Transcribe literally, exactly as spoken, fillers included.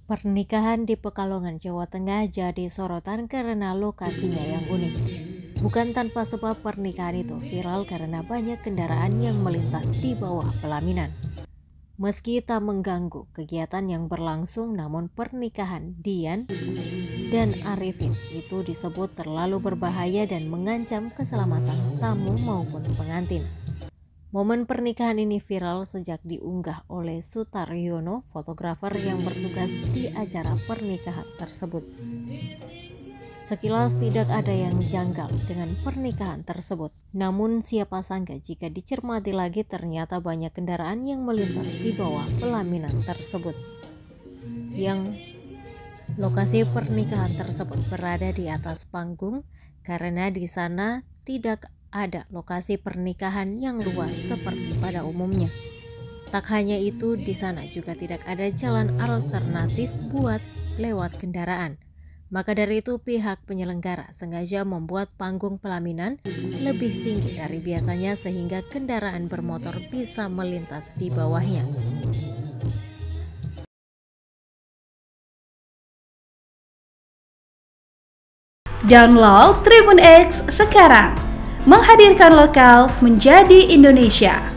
Pernikahan di Pekalongan, Jawa Tengah jadi sorotan karena lokasinya yang unik. Bukan tanpa sebab pernikahan itu viral karena banyak kendaraan yang melintas di bawah pelaminan. Meski tak mengganggu kegiatan yang berlangsung, namun pernikahan Dian dan Arifin itu disebut terlalu berbahaya dan mengancam keselamatan tamu maupun pengantin. Momen pernikahan ini viral sejak diunggah oleh Sutaryono, fotografer yang bertugas di acara pernikahan tersebut. Sekilas tidak ada yang janggal dengan pernikahan tersebut. Namun siapa sangka jika dicermati lagi ternyata banyak kendaraan yang melintas di bawah pelaminan tersebut. Yang lokasi pernikahan tersebut berada di atas panggung karena di sana tidak ada lokasi pernikahan yang luas seperti pada umumnya. Tak hanya itu, di sana juga tidak ada jalan alternatif buat lewat kendaraan. Maka dari itu pihak penyelenggara sengaja membuat panggung pelaminan lebih tinggi dari biasanya sehingga kendaraan bermotor bisa melintas di bawahnya. Download Tribun X sekarang, menghadirkan lokal menjadi Indonesia.